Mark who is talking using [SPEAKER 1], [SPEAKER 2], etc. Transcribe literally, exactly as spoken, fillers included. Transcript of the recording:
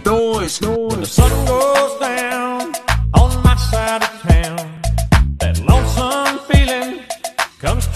[SPEAKER 1] noise, noise.
[SPEAKER 2] When the sun goes down on my side of town, that lonesome feeling comes